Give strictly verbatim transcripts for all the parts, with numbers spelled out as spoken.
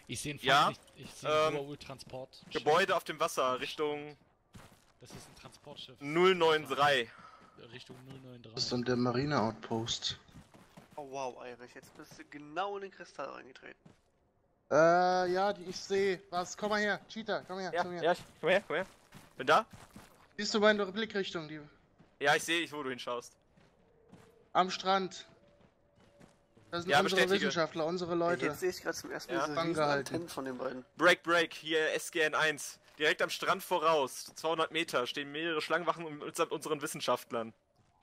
Ich sehe einen Feind Ja, nicht. Ich sehe einen ähm, Overwood-Transport. Gebäude auf dem Wasser, Richtung Das ist ein Transportschiff. null neun drei. Richtung null neun drei. Das ist dann der Marine-Outpost. Oh wow, Eirich, jetzt bist du genau in den Kristall reingetreten. Äh, ja, die, ich sehe. Was? Komm mal her. Cheater, komm her. Ja, zu mir. ja, komm her, komm her. Bin da? Siehst du meine Blickrichtung, die Ja, ich sehe, wo du hinschaust. am Strand. Das sind Ja, unsere bestätige. Wissenschaftler, unsere Leute. Jetzt sehe ich gerade zum ersten Mal Ja. diese Fang riesen gehalten. Antennen von den beiden. Break, break, hier S G N eins. Direkt am Strand voraus, zweihundert Meter, stehen mehrere Schlangenwachen mit unseren Wissenschaftlern.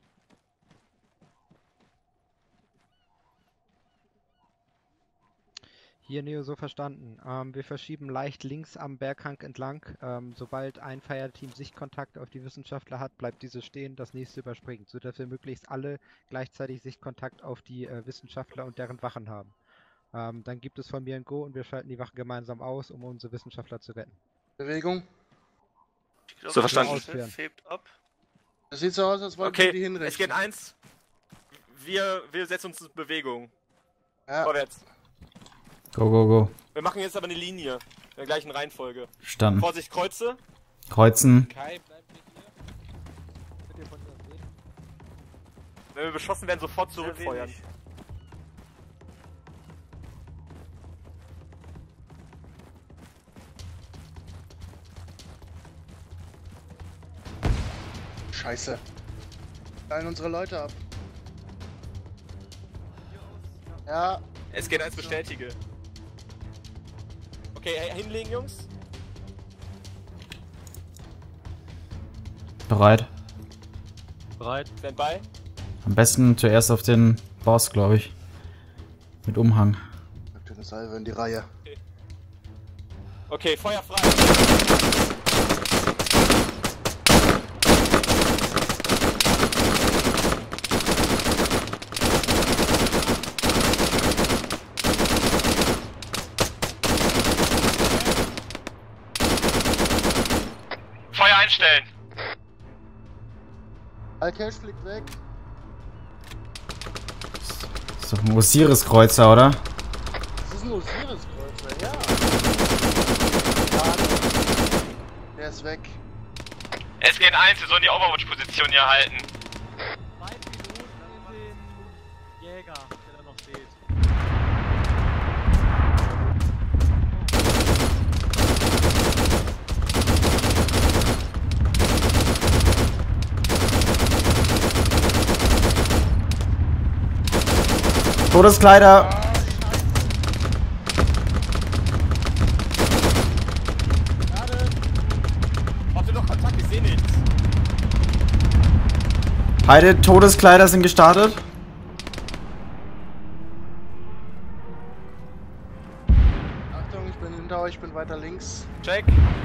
Hier Neo so verstanden. Ähm, wir verschieben leicht links am Berghang entlang. Ähm, sobald ein Fireteam Sichtkontakt auf die Wissenschaftler hat, bleibt diese stehen, das nächste überspringt, sodass wir möglichst alle gleichzeitig Sichtkontakt auf die äh, Wissenschaftler und deren Wachen haben. Ähm, dann gibt es von mir ein Go und wir schalten die Wachen gemeinsam aus, um unsere Wissenschaftler zu retten. Bewegung. Ich glaub, So verstanden. das Schiff hebt ab. Das sieht so aus, als wollten wir die Okay, hinrichten. S G N eins. Wir, wir setzen uns in Bewegung. Ja. Vorwärts. Go, go, go. Wir machen jetzt aber eine Linie. In der gleichen Reihenfolge. Verstanden. Vorsicht, Kreuze. Kreuzen. Kai, bleib mit hier. Könnt ihr von uns sehen? Wenn wir beschossen werden, sofort Sehr zurückfeuern. wenig. Scheiße. Teilen unsere Leute ab. Ja, S G N eins bestätige. Okay, hinlegen, Jungs. Bereit. Bereit. Stand by. Am besten zuerst auf den Boss, glaube ich. Mit Umhang. packt eine Salve in die Reihe. Okay, Feuer frei. Feuer einstellen. Alkesh fliegt weg. Das ist doch ein Osiris-Kreuzer, oder? Das ist ein Osiris-Kreuzer, ja. Schade. Der ist weg. S G N eins, wir sollen die Overwatch-Position hier halten. Mein Pilot in den Jäger, der da noch steht. Todeskleider! Habt ihr doch Kontakt? Ich seh nichts. Beide Todeskleider sind gestartet. Achtung, ich bin hinter euch, ich bin weiter links. Check.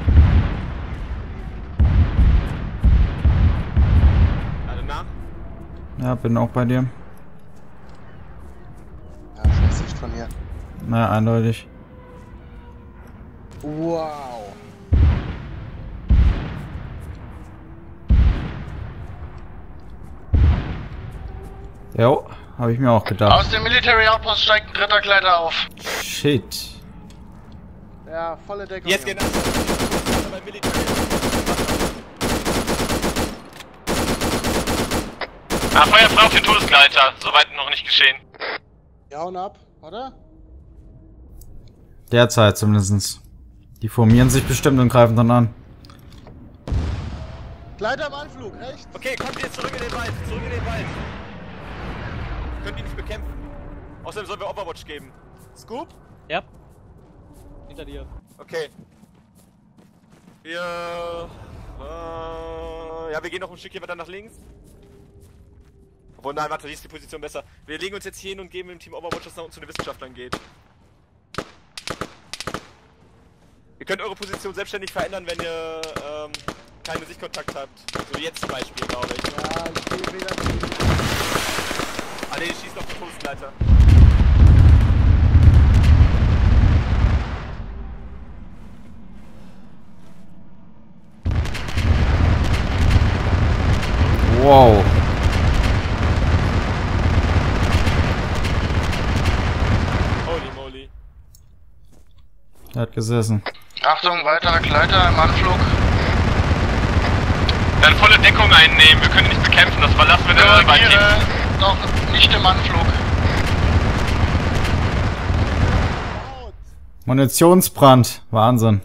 Alle nach. Ja, bin auch bei dir. Ja, scheiß Sicht von hier. Na, eindeutig. Wow. Jo, habe ich mir auch gedacht. Aus dem Military Outpost steigt ein dritter Kleider auf. Shit. Ja, volle Deckung. Jetzt gehen Jungs. beim Militär. Ah, Feuer frei auf den Todesgleiter. Soweit noch nicht geschehen. Wir hauen ab, oder? Derzeit zumindest. Die formieren sich bestimmt und greifen dann an. Gleiter im Anflug, rechts. Okay, kommt jetzt zurück in den Wald. Zurück in den Wald. Können die nicht bekämpfen. Außerdem sollen wir Overwatch geben. Scoop? Ja. Hinter dir. Okay. Wir... Äh, ja, wir gehen noch ein Stückchen weiter nach links. Obwohl, nein, warte, hier ist die Position besser. Wir legen uns jetzt hier hin und geben dem Team Overwatch, das nach unten zu den Wissenschaftlern geht. Ihr könnt eure Position selbstständig verändern, wenn ihr ähm, keinen Sichtkontakt habt. So wie jetzt zum Beispiel, glaube ich. Ja, ich gehe wieder. Ah ne, die schießen auf den Todesgleiter. Wow. Holy moly. Der hat gesessen. Achtung, weiterer Gleiter im Anflug. Dann volle Deckung einnehmen, wir können ihn nicht bekämpfen, das verlassen wir dann bei Team. Noch nicht im Anflug. Munitionsbrand. Wahnsinn.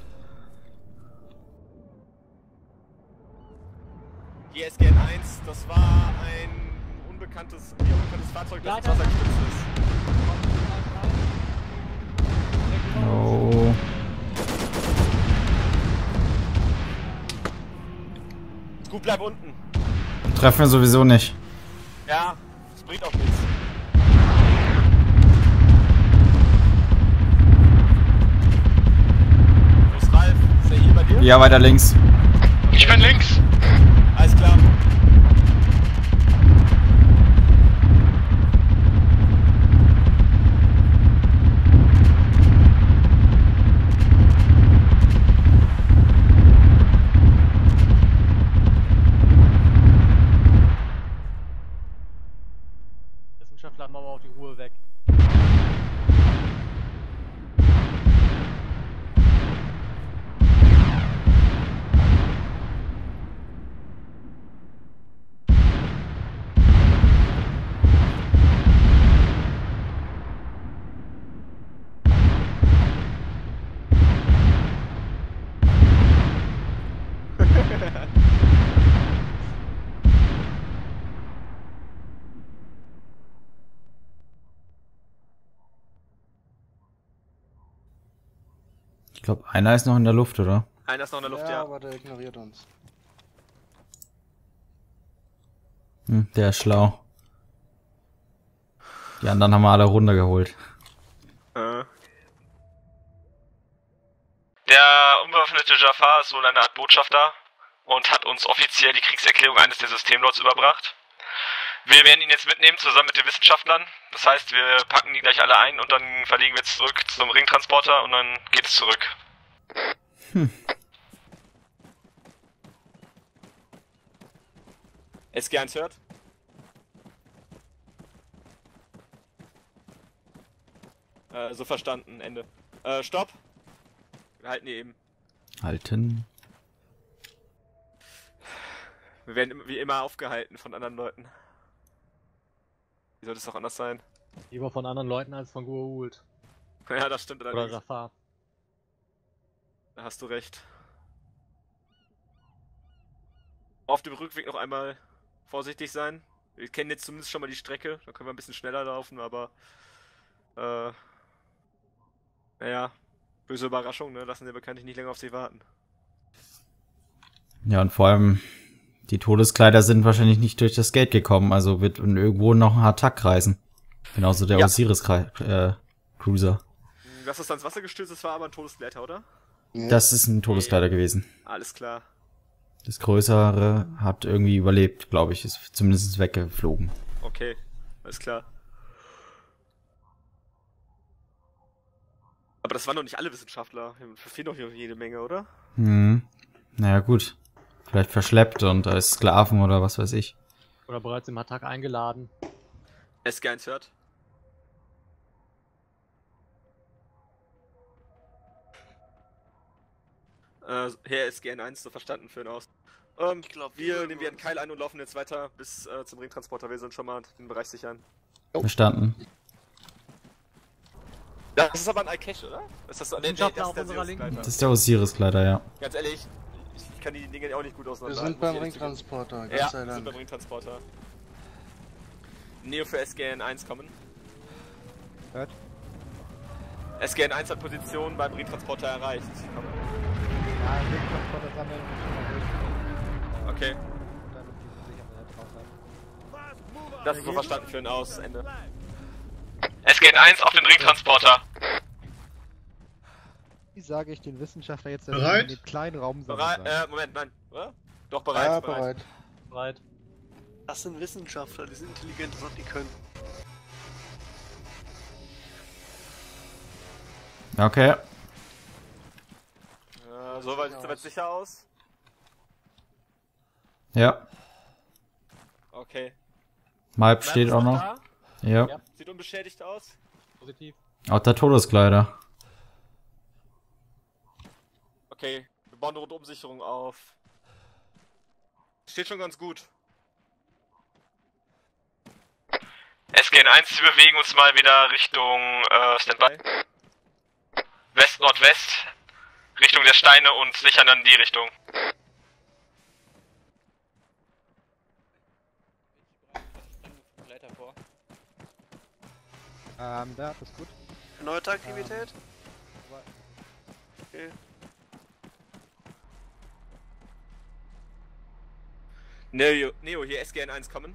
Die S G N eins, das war ein unbekanntes, ein unbekanntes Fahrzeug, das ins Wasser gestürzt ist. Oh. Gut, bleib unten. Treffen wir sowieso nicht. Ja, das bringt auch nichts. Wo ist Ralf? Ist er hier bei dir? Ja, weiter links. Ich bin links. Alles klar. Wissenschaftler haben aber auch die Ruhe weg. Ich glaube, einer ist noch in der Luft, oder? Einer ist noch in der Luft, ja. Ja, aber der ignoriert uns. Hm, der ist schlau. Die anderen haben wir alle runtergeholt. Äh. Der unbewaffnete Jafar ist wohl eine Art Botschafter und hat uns offiziell die Kriegserklärung eines der Systemlords überbracht. Wir werden ihn jetzt mitnehmen, zusammen mit den Wissenschaftlern. Das heißt, wir packen die gleich alle ein und dann verlegen wir zurück zum Ringtransporter und dann geht es zurück. Hm. S G eins hört? Äh, so verstanden, Ende. Äh, stopp! Wir halten hier eben. Halten. Wir werden wie immer aufgehalten von anderen Leuten. Wie sollte es auch anders sein? Lieber von anderen Leuten als von Goa'uld. Ja, das stimmt Oder allerdings. Jafar. Da hast du recht. Auf dem Rückweg noch einmal vorsichtig sein. Wir kennen jetzt zumindest schon mal die Strecke. Da können wir ein bisschen schneller laufen, aber... Äh... Naja, böse Überraschung, ne? Lassen wir bekanntlich nicht länger auf sie warten. Ja, und vor allem, die Todeskleider sind wahrscheinlich nicht durch das Gate gekommen, also wird irgendwo noch ein Hatak reisen. Genauso der Ja. Osiris-Cruiser. Dass das ans Wasser gestürzt ist, war aber ein Todesglätter, oder? Ja. Das ist ein Todeskleider gewesen. Alles klar. Das Größere hat irgendwie überlebt, glaube ich. Ist zumindest weggeflogen. Okay, alles klar. Aber das waren doch nicht alle Wissenschaftler. Hier fehlen doch hier jede Menge, oder? Hm. Naja, gut. Vielleicht verschleppt und als Sklaven oder was weiß ich. Oder bereits im Attack eingeladen. S G eins hört. Äh, Herr S G N eins, so verstanden für ihn aus. Ähm, Ich glaub, wir wir nehmen wir einen uns- Keil ein und laufen jetzt weiter bis äh, zum Ringtransporter. Wir sind schon mal den Bereich sichern. Verstanden. Das ist aber ein Eye-Cache, oder? Ist das, nee, nee, Wissenschaftler das auf ist der unserer Linken. Zeus-Gleiter. Das ist der Osiris-Kleider, ja. Ganz ehrlich, ich kann die Dinge auch nicht gut Wir auseinander. sind beim Ringtransporter, ganz Ja, sei wir sind beim Dank. Ringtransporter. Neo für S G N eins kommen. Hört. S G N eins hat Position beim Ringtransporter erreicht. Komm. Ja, Ringtransporter sammeln schon mal durch. Okay, Und dann die sichern, wer drauf hat. das ist so verstanden für ihn aus. Ende. S G N eins auf den Ringtransporter. Wie sage ich den Wissenschaftler jetzt, dass Bereit? sie in den kleinen Raum sammeln Bereit? sollen? Äh, Moment, nein. Oder? Doch, bereit. Ja, bereit. bereit. Bereit. Das sind Wissenschaftler, die sind intelligent und die können. Okay. Äh, so weit, soweit sicher aus. Ja. Okay. Malp steht Bleibt auch es noch. da? Ja. Ja. Sieht unbeschädigt aus. Positiv. Auch der Todeskleider. Okay, wir bauen eine Rundumsicherung auf. Steht schon ganz gut. S G N eins, wir bewegen uns mal wieder Richtung äh, Standby. West-Nordwest, Richtung der Steine und sichern dann die Richtung. Ähm, da, das ist gut. Erneute Aktivität? Ähm, Okay. Neo, Neo, hier S G N eins kommen.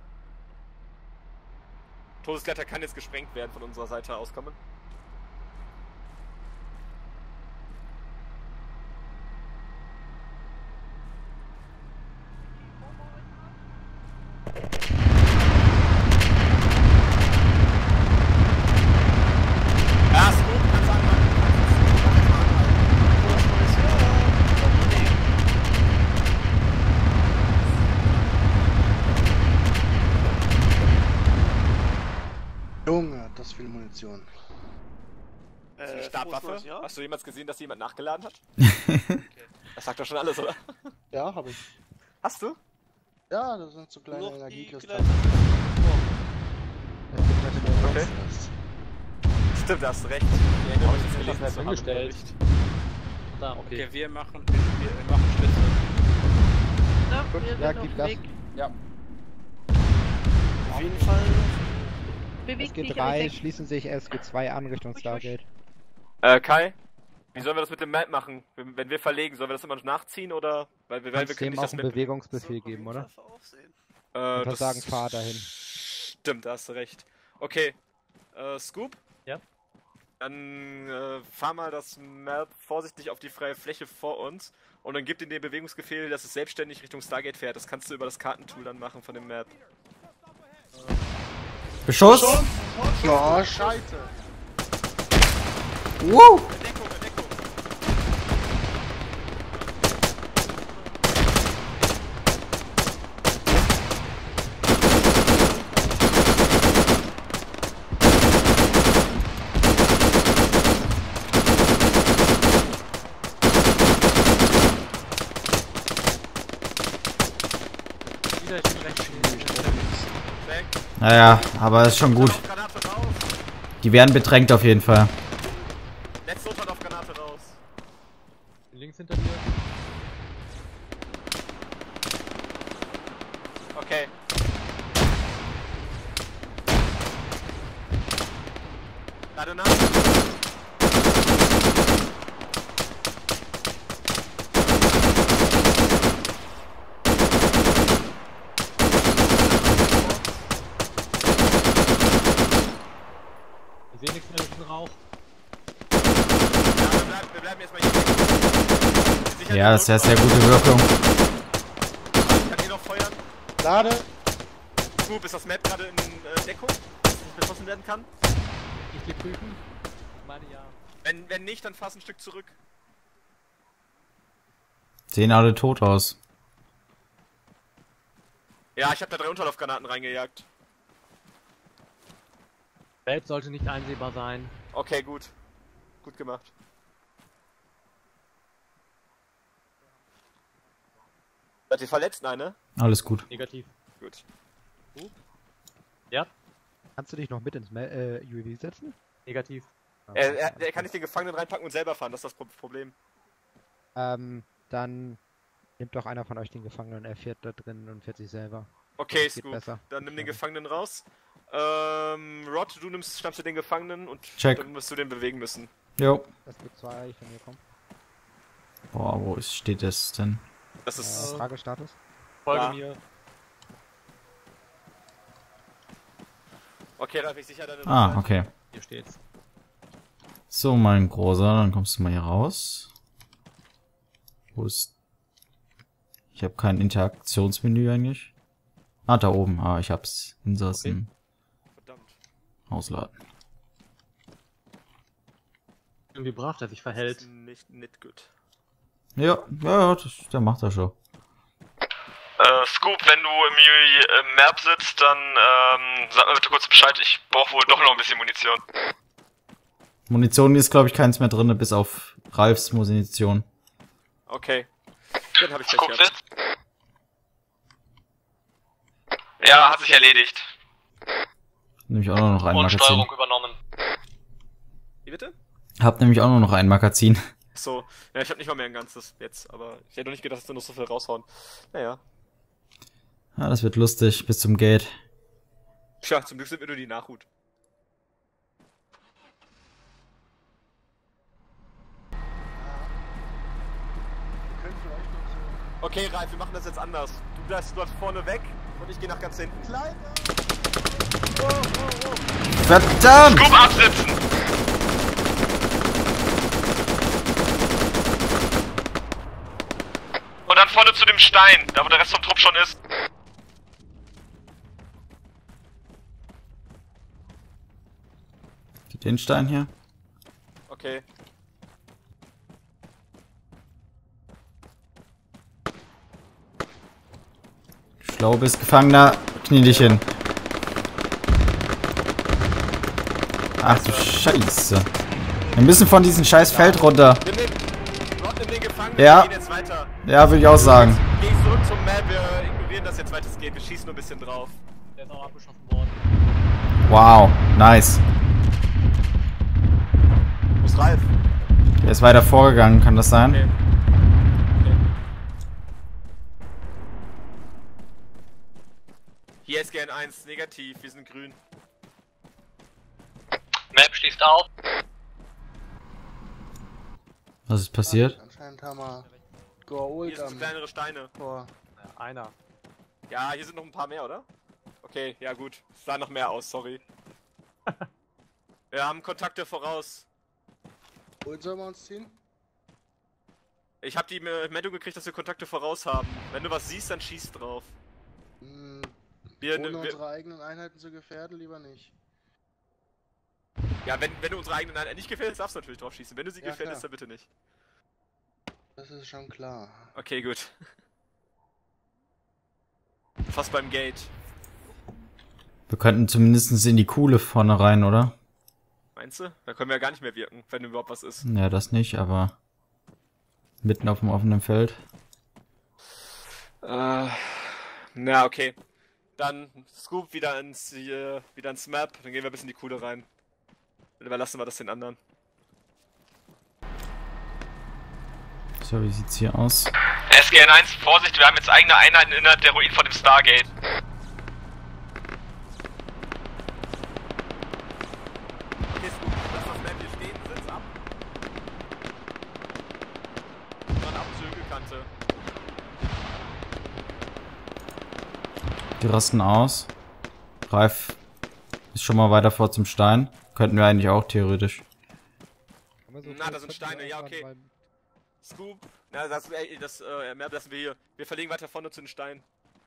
Todesgleiter kann jetzt gesprengt werden von unserer Seite aus kommen. Junge, das ist viel Munition. Äh, Stabwaffe? Fußlos, ja? Hast du jemals gesehen, dass jemand nachgeladen hat? Das sagt doch schon alles, oder? Ja, habe ich. Hast du? Ja, das sind so kleine Nur noch die Energiekristalle. Okay. Stimmt, da hast du recht. Ich erinnere mich, das gelesen zu haben im hingestellt. Bericht. Da, okay. Okay, wir machen, wir, wir machen Spitze. Ja, Gut, wir ja, sind auf gib dem Gas. Weg. Auf jeden Fall. Bewegt S G dich, drei Alex. schließen sich S G zwei an Richtung Stargate. Äh, Kai? Wie sollen wir das mit dem Map machen? Wenn wenn wir verlegen, sollen wir das immer nachziehen oder? Weil wir, weil wir Kannst können dem nicht auch das einen mit. Bewegungsbefehl So, geben, auf jeden oder? Fall aufsehen. Äh, Oder das sagen, fahr dahin. Stimmt, da hast du recht. Okay. Äh, Scoop? Ja? Dann äh, fahr mal das Map vorsichtig auf die freie Fläche vor uns und dann gib ihm den Bewegungsbefehl, dass es selbstständig Richtung Stargate fährt. Das kannst du über das Kartentool dann machen von dem Map. Beschuss! Oh, Scheiße. Woo! Deckung, Deckung! Wieder, ich bin recht Weg. Naja, aber ist schon gut. Auf Granate raus! Die werden bedrängt auf jeden Fall. Letzte Notfall auf Granate raus! links hinter dir. Okay. Lade nach. Ich sehe nichts mehr durch den Rauch. Ja, wir bleiben, wir bleiben erstmal hier. Wir sichern Ja, die das ist ja Notfall. sehr gute Wirkung. Ich kann hier noch feuern. Lade. Gut, ist das Map gerade in äh, Deckung, dass es nicht beschossen werden kann? Ich gehe prüfen. Ich meine ja. Wenn, wenn nicht, dann fass ein Stück zurück. Sehen alle tot aus. Ja, ich habe da drei Unterlaufgranaten reingejagt. Welt sollte nicht einsehbar sein. Okay, gut. Gut gemacht. Seid ihr verletzt? Nein, ne? Alles gut. Negativ. Gut. Ja, Kannst du dich noch mit ins Me äh, U A V setzen? negativ. Er, er, er kann nicht den Gefangenen reinpacken und selber fahren, das ist das Pro- Problem. Ähm, dann nimmt doch einer von euch den Gefangenen, er fährt da drin und fährt sich selber. Okay, Das ist geht gut. besser. Dann nimm den Ja. Gefangenen raus. Ähm, Rod, du nimmst, schnappst du den Gefangenen und Check. dann musst du den bewegen müssen. Jo. Das wird zwei von mir kommen. Boah, wo ist, steht das denn? Das ist. Äh, Fragestatus? Folge Ja. mir. Okay, da bin ich sicher deine Ah, Nummer. okay. Hier steht's. So, mein Großer, dann kommst du mal hier raus. Wo ist... Ich habe kein Interaktionsmenü eigentlich. Ah, da oben. Ah, ich hab's. Insassen. Verdammt. Ausladen. Irgendwie brav, der sich Das verhält. ist nicht, nicht gut. Ja, ja, das, der macht das schon. Äh, Scoop, wenn du im, im Map sitzt, dann ähm, sag mir bitte kurz Bescheid, ich brauche wohl doch noch ein bisschen Munition. Munition ist, glaube ich, keins mehr drin, bis auf Ralfs Munition. Okay. Dann habe ich Pech gehabt. Ja, hat sich erledigt. Nämlich auch nur noch ein Und Magazin. Steuerung übernommen. Wie bitte? Hab nämlich auch nur noch ein Magazin. So, ja, ich habe nicht mal mehr ein ganzes jetzt, aber ich hätte doch nicht gedacht, dass wir noch so viel raushauen. Naja. Ja, das wird lustig bis zum Gate. Tja, zum Glück sind wir nur die Nachhut. Okay, Ralf, wir machen das jetzt anders. Du bleibst dort vorne weg und ich gehe nach ganz hinten. Kleiner! Oh, oh, oh. Verdammt! Scoop absitzen! Und dann vorne zu dem Stein, da wo der Rest vom Trupp schon ist. Den Stein hier. Okay. Schlau bist, Gefangener. Knie dich hin. Ach du Scheiße. Wir müssen von diesem scheiß Feld runter. Nimm den, Gott, nimm den Gefangenen, Ja. wir gehen jetzt weiter. Ja, würde ich auch sagen. Geh zurück zum Map, wir ignorieren das jetzt weit es geht, wir schießen nur ein bisschen drauf. Der ist auch abgeschossen worden. Wow, nice. Wo ist Ralf? Der ist weiter vorgegangen, kann das sein? Okay. Okay. Hier ist G N eins, negativ, wir sind grün. Map schließt auf. Was ist passiert? Anscheinend haben wir Hier geholt sind so am kleinere Steine. Tor. Ja, einer. Ja, hier sind noch ein paar mehr, oder? Okay, ja gut. Es sah noch mehr aus, sorry. Wir haben Kontakte voraus. Wohin sollen wir uns ziehen? Ich habe die Meldung gekriegt, dass wir Kontakte voraus haben. Wenn du was siehst, dann schieß drauf. Hm, Wir, ohne wir, unsere eigenen Einheiten zu gefährden, lieber nicht. ja, wenn, wenn du unsere eigenen Einheiten nicht gefährdest, darfst du natürlich drauf schießen. Wenn du sie Ja, gefährdest, klar. dann bitte nicht. Das ist schon klar. Okay, gut. Fast beim Gate. Wir könnten zumindest in die Kuhle vorne rein, oder? Meinst du? Da können wir ja gar nicht mehr wirken, wenn überhaupt was ist. Ja, das nicht, aber mitten auf dem offenen Feld. Äh, na, okay. Dann Scoop wieder ins, äh, wieder ins Map, dann gehen wir ein bisschen in die Kuhle rein. Dann überlassen wir das den anderen. So, wie sieht's hier aus? S G N eins, Vorsicht, wir haben jetzt eigene Einheiten innerhalb der Ruinen von dem Stargate. Okay, Scoop, lass das Map hier stehen, sitz ab. Dann ab zur Hügelkante. Die rasten aus. Ralf ist schon mal weiter vor zum Stein. Könnten wir eigentlich auch theoretisch. Na, da sind Steine, ja, okay. Scoop, na, das, ey, das äh, Map lassen wir hier. Wir verlegen weiter vorne zu den Steinen.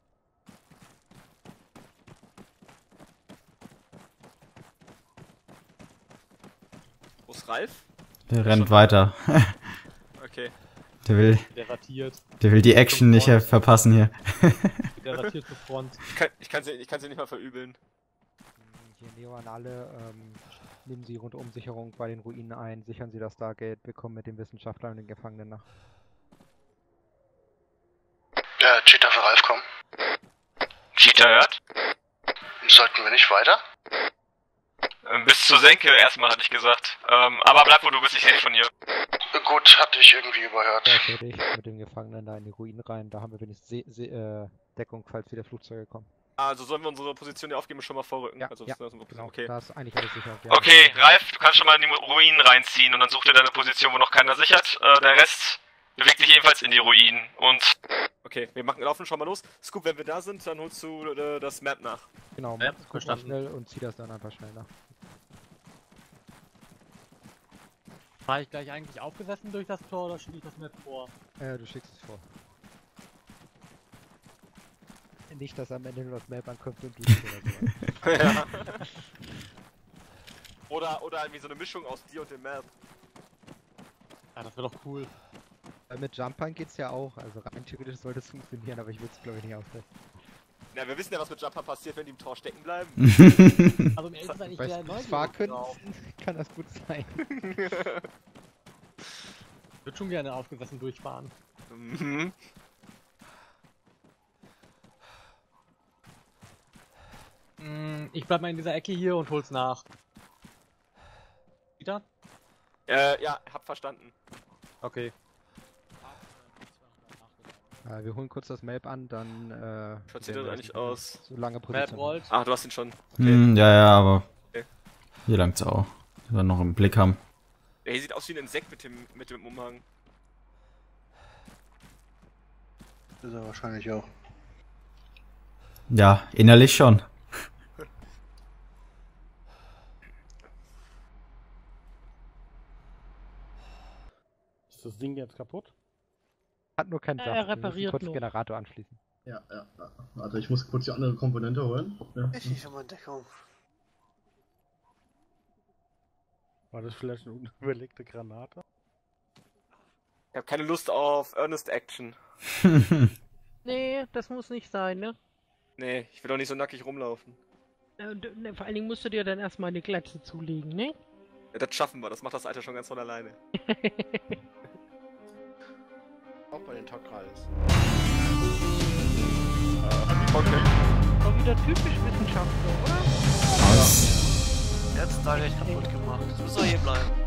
Wo ist Ralf? Der rennt weiter. Okay. Der will, Der ratiert. der will die Action nicht äh, verpassen hier. Der ratiert zur Front. Ich kann, ich kann sie, ich kann sie nicht mal verübeln. Hier Neo an alle, ähm, nehmen Sie Rundumsicherung bei den Ruinen ein, sichern Sie das Stargate, wir kommen mit den Wissenschaftlern und den Gefangenen nach. Der Cheetah für Ralf kommen. Cheetah hört? Sollten wir nicht weiter? Ähm, bis zur Senke erstmal, hatte ich gesagt. Ähm, aber bleib wo du bist, ich sehe dich von hier. Gut, hatte ich irgendwie überhört. Ja, fertig, mit den Gefangenen da in die Ruinen rein, da haben wir wenigstens Se Se äh, Deckung, falls wieder Flugzeuge kommen. Also sollen wir unsere Position hier aufgeben und schon mal vorrücken? Ja, also, ja, das ist unsere genau, okay. da ist eigentlich alles sicher. Ja. Okay, Ralf, du kannst schon mal in die Ruinen reinziehen und dann such dir deine Position, wo noch keiner sichert. Äh, der Rest bewegt sich ebenfalls in die Ruinen und... Okay, wir machen, laufen schon mal los. Scoop, wenn wir da sind, dann holst du äh, das Map nach. Genau, Ja, mach das verstanden. schnell und zieh das dann einfach schnell nach. War ich gleich eigentlich aufgesessen durch das Tor oder schicke ich das Map vor? Äh, du schickst es vor. Nicht, dass am Ende nur das Map ankommt und du dich oder so. Ja. Oder, oder irgendwie so eine Mischung aus dir und dem Map. Ja, das wäre doch cool. Äh, mit Jumpern geht's ja auch, also rein theoretisch sollte es funktionieren, aber ich würde es glaube ich nicht austesten. Na, wir wissen ja, was mit Jumper passiert, wenn die im Tor stecken bleiben. Also mir ist es eigentlich Bei sehr neugierig Sparken drauf. kann das gut sein. Ich würde schon gerne aufgesessen durchfahren. Mhm. Mm, Ich bleib mal in dieser Ecke hier und hol's nach. Wieder? Äh, ja, hab verstanden. Okay. Äh, wir holen kurz das Map an, dann. Äh, Schaut sieht werden das wir eigentlich erstmal aus? So lange Map Position. rollt. Ah, du hast ihn schon. Hm, ja, ja, aber Okay. hier langt's auch. Die wir noch im Blick haben. Der hier sieht aus wie ein Insekt mit dem, mit dem Umhang. Ist er wahrscheinlich auch. Ja, innerlich schon. Ist das Ding jetzt kaputt? Hat nur keinen Ja, Saft. er Wir müssen repariert kurz den nur. Generator anschließen. Ja, ja, ja. Also ich muss kurz die andere Komponente holen. Ja. Ich gehe schon mal in Deckung. War das vielleicht eine unüberlegte Granate? Ich hab keine Lust auf Earnest Action. Nee, das muss nicht sein, ne? Nee, ich will doch nicht so nackig rumlaufen. Äh, d- ne, Vor allen Dingen musst du dir dann erstmal eine Glatze zulegen, ne? Ja, das schaffen wir, das macht das Alter schon ganz von alleine. Auch bei den Tokrais. Okay. Auch wieder typisch Wissenschaftler, oder? Jetzt da gleich kaputt gemacht. Jetzt müssen wir hier bleiben.